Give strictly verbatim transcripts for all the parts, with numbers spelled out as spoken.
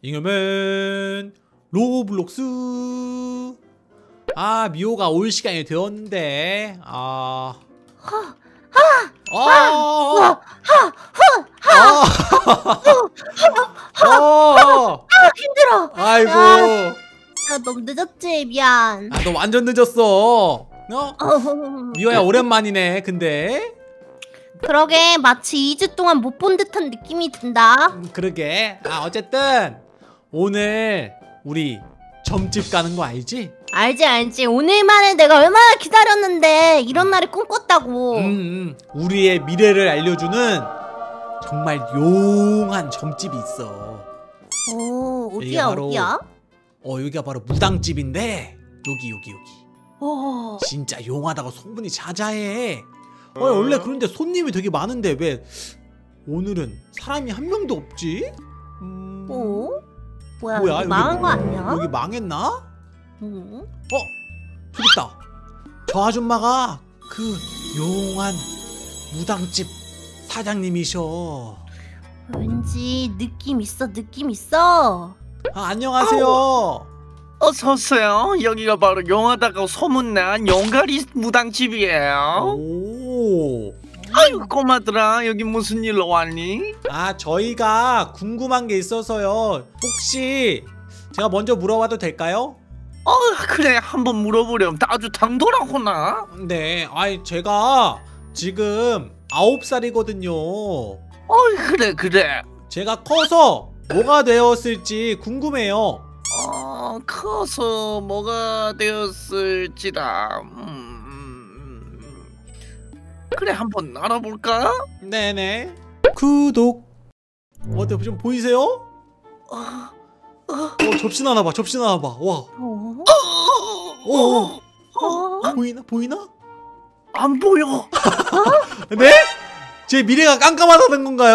잉여맨 로블록스. 아, 미호가 올 시간이 되었는데 아 하, 아, 아, 아, 힘들어. 아이고. 야, 야, 너무 늦었지? 미안. 아, 너 완전 늦었어. 어? 어허허허. 미호야 오랜만이네. 근데 그러게 마치 이 주 동안 못 본 듯한 느낌이 든다. 음, 그러게. 아, 어쨌든 오늘 우리 점집 가는 거 알지? 알지 알지. 오늘만에 내가 얼마나 기다렸는데 이런 날을 꿈꿨다고. 음, 음. 우리의 미래를 알려주는 정말 용한 점집이 있어. 오, 어디야 여기가 바로- 어디야? 어, 여기가 바로 무당집인데 여기 여기 여기. 오. 진짜 용하다고 소문이 자자해. 어, 원래 그런데 손님이 되게 많은데 왜 오늘은 사람이 한 명도 없지? 음... 오? 뭐야, 뭐야, 여기 여기 망한 뭐- 거 아니야? 여기 망했나? 응? 어? 저기 있다. 저 아줌마가 그 용한 무당집 사장님이셔. 왠지 느낌 있어 느낌 있어. 아, 안녕하세요. 어서오세요. 여기가 바로 용하다고 소문난 용가리 무당집이에요. 오. 아유 꼬마들아, 여기 무슨 일로 왔니? 아, 저희가 궁금한 게 있어서요. 혹시 제가 먼저 물어봐도 될까요? 어 그래, 한번 물어보렴. 아주 당돌하구나. 네. 아이, 제가 지금 아홉 살이거든요. 어 그래 그래. 제가 커서 뭐가 되었을지 궁금해요. 어 커서 뭐가 되었을지다. 음, 그래, 한번 알아볼까? 네네. 구독. 어때, 좀 보이세요? 어, 어, 접시 나나 봐. 접시 나나 봐. 와. 어? 오. 오. 어? 보이나? 보이나? 안 보여. 네? 제 미래가 깜깜하다는 건가요?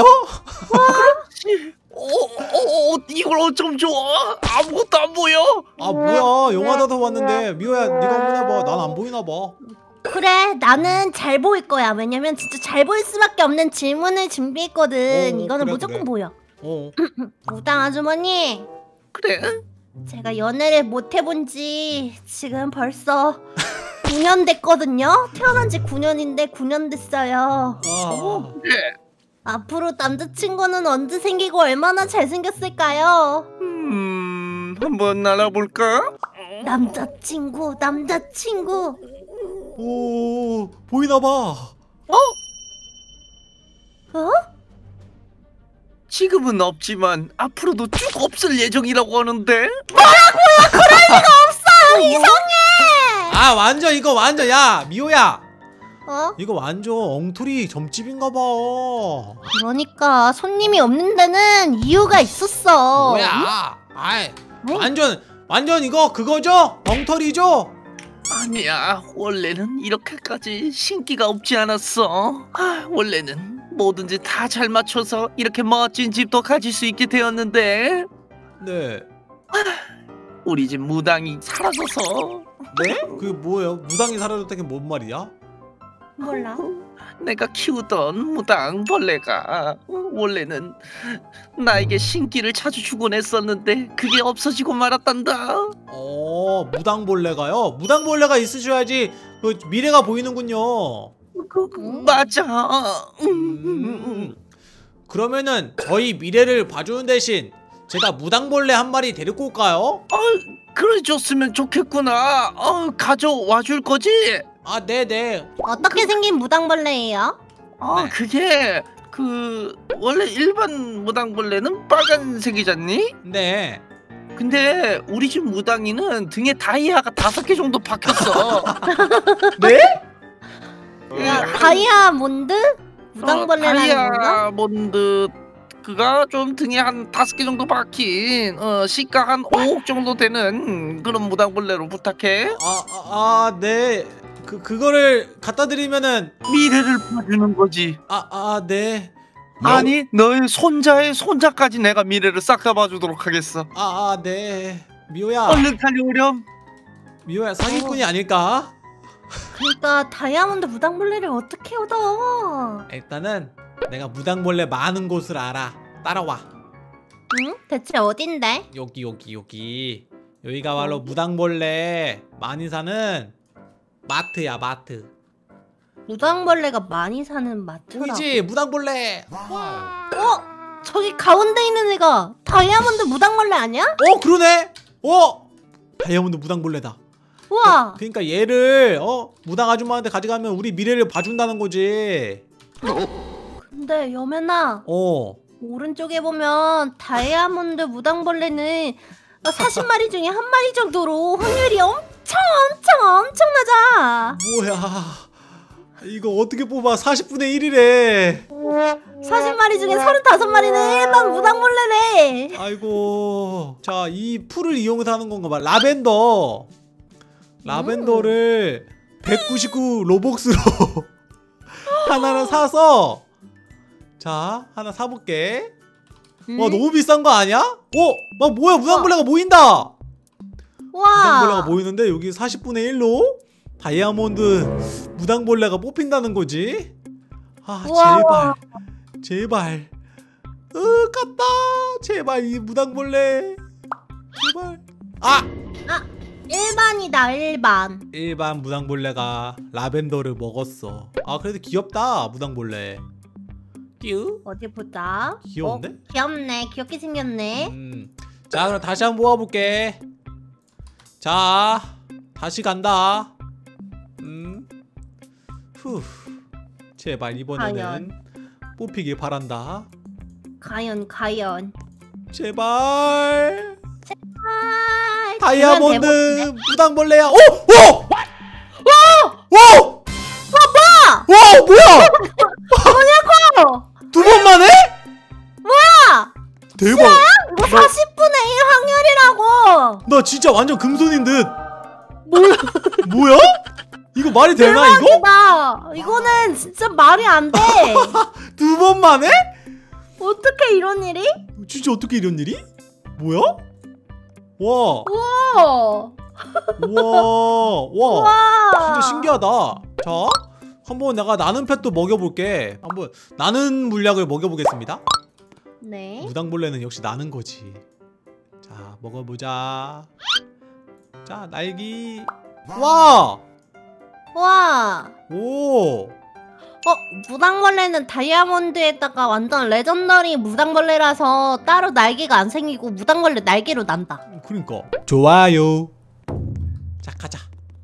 어, 어, 어, 이걸 어쩜 좋아? 아무것도 안 보여. 아, 뭐야. 영화다도 봤는데. 미호야, 네가 한번 해봐. 난 안 보이나 봐. 그래 나는 잘 보일 거야. 왜냐면 진짜 잘 보일 수밖에 없는 질문을 준비했거든. 어, 이거는 그래, 무조건 그래. 보여. 어. 무당 아주머니, 그래? 제가 연애를 못 해본 지 지금 벌써 구 년 됐거든요. 태어난 지 구 년인데 구 년 됐어요. 아. 그래. 앞으로 남자친구는 언제 생기고 얼마나 잘생겼을까요? 음, 한번 알아볼까? 남자친구, 남자친구. 오, 보이나 봐. 어? 지금은 없지만 앞으로도 쭉 없을 예정이라고 하는데. 이상해! 아, 완전 이거 완전. 야, 미호야. 어? 이거 완전 엉터리 점집인가 봐. 그러니까 손님이 없는 데는 이유가 있었어. 뭐야? 아이, 뭐? 완전 완전 이거 그거죠? 엉터리죠? 아니야, 원래는 이렇게까지 신기가 없지 않았어. 아, 원래는 뭐든지 다 잘 맞춰서 이렇게 멋진 집도 가질 수 있게 되었는데 네. 우리 집 무당이 사라져서. 네? 그게 뭐예요? 무당이 사라졌다는 게 뭔 말이야? 몰라. 내가 키우던 무당 벌레가 원래는 나에게 신기를 자주 주곤 했었는데 그게 없어지고 말았단다. 어, 무당벌레가요? 무당벌레가 있으셔야지 그 미래가 보이는군요. 그, 그, 맞아. 음. 그러면은 저희 미래를 봐주는 대신 제가 무당벌레 한 마리 데리고 올까요? 어, 그래 줬으면 좋겠구나. 어, 가져와 줄 거지? 아, 네네. 어떻게 생긴 무당벌레예요? 아, 네. 그게 그 원래 일반 무당벌레는 빨간색이잖니? 네. 근데 우리 집 무당이는 등에 다이아가 다섯 개 정도 박혔어. 네? 야, 다이아몬드? 무당벌레라는 건가? 다이아몬드 그가 좀 등에 한 다섯 개 정도 박힌 어, 시가 한 오억 정도 되는 그런 무당벌레로 부탁해. 아, 아, 아, 네. 그 그거를 갖다 드리면은 미래를 봐주는 거지. 아, 아, 네. 아니, 너의 손자의 손자까지 내가 미래를 싹 다 봐주도록 하겠어. 아, 아, 네. 미호야. 얼른 달려오렴. 미호야, 사기꾼이 아닐까? 그러니까 다이아몬드 무당벌레를 어떻게 얻어? 일단은 내가 무당벌레 많은 곳을 알아. 따라와. 응? 대체 어딘데? 여기 여기 여기 여기가 바로 무당벌레 많이 사는 마트야 마트. 무당벌레가 많이 사는 마트라고. 보이지? 무당벌레. 어? 저기 가운데 있는 애가 다이아몬드 무당벌레 아니야? 어 그러네. 어 다이아몬드 무당벌레다. 우와. 그, 그러니까 얘를 어 무당 아줌마한테 가져가면 우리 미래를 봐준다는 거지. 근데 여맨아, 어. 오른쪽에 보면 다이아몬드 무당벌레는 사십 마리 중에 한 마리 정도로 확률이 엄청 엄청 엄청 낮아. 뭐야? 이거 어떻게 뽑아? 사십분의 일이래. 사십 마리 중에 서른다섯 마리는 일반 무당벌레래. 아이고. 자, 이 풀을 이용해서 하는 건가 봐. 라벤더. 라벤더를 백구십구 로벅스로 하나를 사서 자, 하나 사볼게. 음? 와, 너무 비싼 거 아니야? 어? 막 뭐야? 무당벌레가 모인다. 무당벌레가 와. 모이는데 여기 사십분의 일로 다이아몬드 무당벌레가 뽑힌다는 거지? 아 우와. 제발 제발 으 갔다 제발 이 무당벌레 제발 아! 일반이다 일반. 일반 무당벌레가 라벤더를 먹었어. 아 그래도 귀엽다 무당벌레. 끼우? 어디 보자. 귀여운데? 어, 귀엽네. 귀엽게 생겼네. 음. 자 그럼 다시 한번 모아볼게. 자 다시 간다. 음. 후. 제발 이번에는 과연. 뽑히길 바란다. 과연 과연. 제발. 아, 다이아몬드 무당벌레야. 오! 오! 오! 오! 뭐야? 와 뭐야? 뭐냐고? 두 번 만에? 뭐야? 대박. 이거 사십분의 일 확률이라고. 나 진짜 완전 금손인 듯. 뭐야? 뭐야? 이거 말이 되나 이거? 대박이다. 이거는 진짜 말이 안 돼. 두 번 만에? 어떻게 이런 일이? 진짜 어떻게 이런 일이? 뭐야? 와. 우와. 우와. 와. 우와. 진짜 신기하다. 자, 한번 내가 나는 펫도 먹여볼게. 한번 나는 물약을 먹여보겠습니다. 네. 무당벌레는 역시 나는 거지. 자, 먹어보자. 자, 날기. 와. 와. 오. 어, 무당벌레는 다이아몬드에다가 완전 레전더리 무당벌레라서 따로 날개가 안 생기고 무당벌레 날개로 난다. 그러니까. 좋아요. 자, 가자.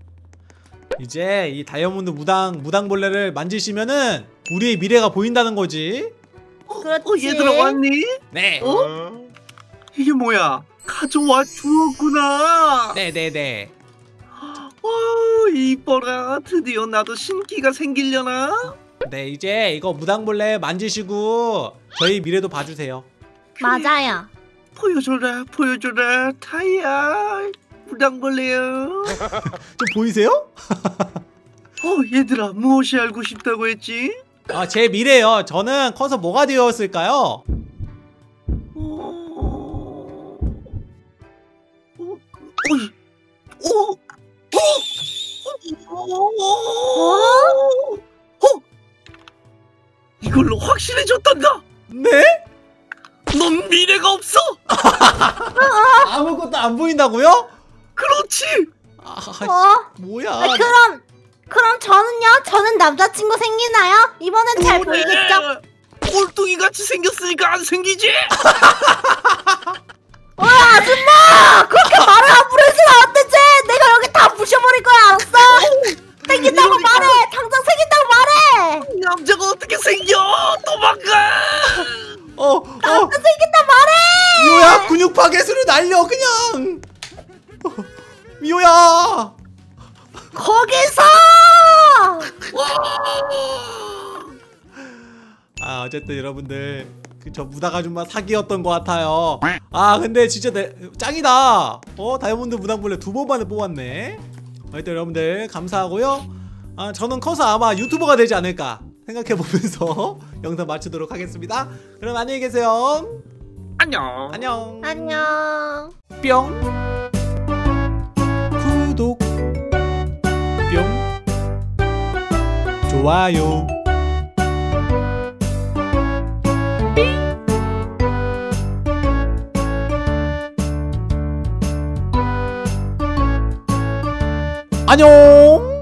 이제 이 다이아몬드 무당 무당벌레를 만지시면은 우리의 미래가 보인다는 거지. 그렇지. 어, 얘들아 왔니? 네. 어? 이게 뭐야? 가져와 주었구나. 네네네. 어, 이뻐라. 드디어 나도 신기가 생기려나? 네, 이제 이거 무당벌레 만지시고 저희 미래도 봐주세요. 맞아요. 보여줘라, 보여줘라. 타이야, 무당벌레야. 좀 보이세요? 어, 얘들아, 무엇이 알고 싶다고 했지? 아, 제 미래요. 저는 커서 뭐가 되었을까요? 어... 어... 어이... 어... 어... 어... 어... 이걸로 확실해졌단다. 네? 넌 미래가 없어. 아무것도 안 보인다고요? 그렇지. 아, 어? 뭐야? 아, 그럼 그럼 저는요? 저는 남자친구 생기나요? 이번엔 잘 보이겠죠? 꼴뚜기 같이 생겼으니까 안 생기지. 어, 아줌마! 그렇게 말을 함부로 해서는 안 되지! 내가 여기 다 부셔버릴 거야, 알았어? 생긴다고 말해! 당장 생긴다고 말해! 남자가 어떻게 생겨? 도망가. 어, 어, 당장 생긴다 말해! 미호야 근육 파괴수를 날려 그냥. 어, 미호야. 거기서! 아 어쨌든 여러분들 그 저 무당 아줌마 사기였던 것 같아요. 아 근데 진짜 내, 짱이다. 어 다이아몬드 무당벌레 두 번 만에 뽑았네. 하여튼 여러분들 감사하고요. 아 저는 커서 아마 유튜버가 되지 않을까 생각해보면서 영상 마치도록 하겠습니다. 그럼 안녕히 계세요. 안녕. 안녕. 안녕. 뿅. 구독. 뿅. 좋아요. 안녕.